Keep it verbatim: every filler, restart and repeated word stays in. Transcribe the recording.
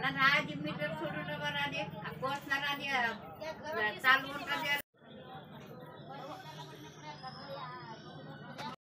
मला राजी मीटर सोडून बरं आले कोर्सला राजी चालवून